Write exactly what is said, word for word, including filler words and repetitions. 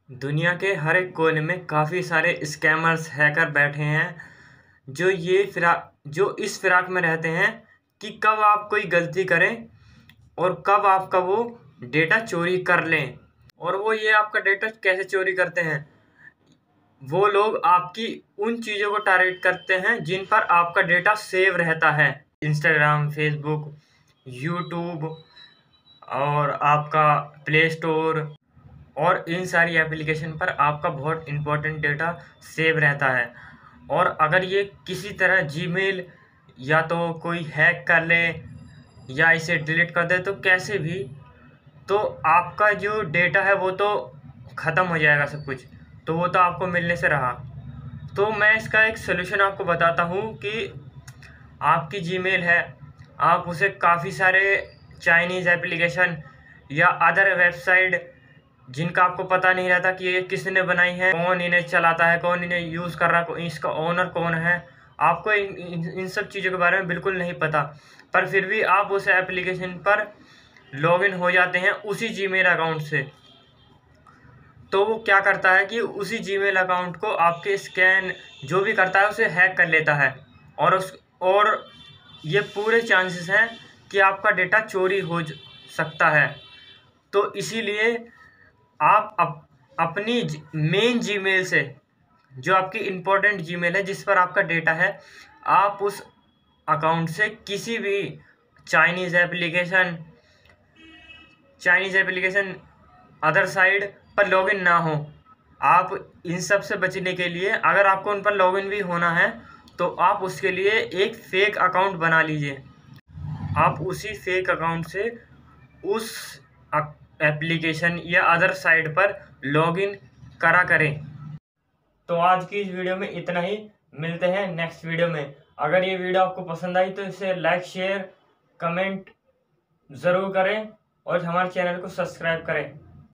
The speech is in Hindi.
दुनिया के हर एक कोने में काफ़ी सारे स्कैमर्स हैकर बैठे हैं जो ये फिरा जो इस फिराक में रहते हैं कि कब आप कोई गलती करें और कब आपका वो डेटा चोरी कर लें। और वो ये आपका डेटा कैसे चोरी करते हैं, वो लोग आपकी उन चीज़ों को टारगेट करते हैं जिन पर आपका डेटा सेव रहता है। इंस्टाग्राम, फेसबुक, यूट्यूब और आपका प्ले स्टोर और इन सारी एप्लीकेशन पर आपका बहुत इम्पोर्टेंट डेटा सेव रहता है। और अगर ये किसी तरह जीमेल या तो कोई हैक कर ले या इसे डिलीट कर दे तो कैसे भी, तो आपका जो डेटा है वो तो ख़त्म हो जाएगा सब कुछ, तो वो तो आपको मिलने से रहा। तो मैं इसका एक सलूशन आपको बताता हूँ कि आपकी जीमेल है, आप उसे काफ़ी सारे चाइनीज़ एप्लीकेशन या अदर वेबसाइट जिनका आपको पता नहीं रहता कि ये किसने बनाई है, कौन इन्हें चलाता है, कौन इन्हें यूज़ कर रहा है, इसका ओनर कौन है, आपको इन इन इन सब चीज़ों के बारे में बिल्कुल नहीं पता। पर फिर भी आप उस एप्लीकेशन पर लॉगिन हो जाते हैं उसी जीमेल अकाउंट से। तो वो क्या करता है कि उसी जीमेल अकाउंट को आपके स्कैन जो भी करता है उसे हैक कर लेता है और उस और ये पूरे चांसेस हैं कि आपका डेटा चोरी हो सकता है। तो इसीलिए आप अप, अपनी मेन जीमेल से, जो आपकी इम्पोर्टेंट जीमेल है जिस पर आपका डेटा है, आप उस अकाउंट से किसी भी Chinese application Chinese application other side पर लॉगिन ना हो। आप इन सब से बचने के लिए, अगर आपको उन पर लॉगिन भी होना है तो आप उसके लिए एक फ़ेक अकाउंट बना लीजिए। आप उसी फेक अकाउंट से उस एप्लीकेशन या अदर साइट पर लॉगिन करा करें। तो आज की इस वीडियो में इतना ही, मिलते हैं नेक्स्ट वीडियो में। अगर ये वीडियो आपको पसंद आई तो इसे लाइक, शेयर, कमेंट ज़रूर करें और हमारे चैनल को सब्सक्राइब करें।